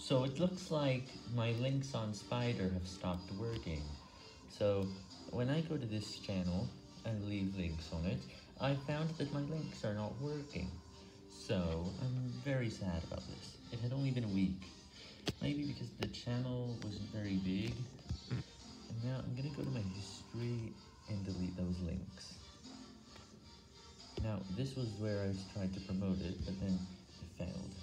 So it looks like my links on Spyder have stopped working. So when I go to this channel and leave links on it, I found that my links are not working. So I'm very sad about this. It had only been a week. Maybe because the channel wasn't very big. And now I'm gonna go to my history and delete those links. Now this was where I tried to promote it, but then it failed.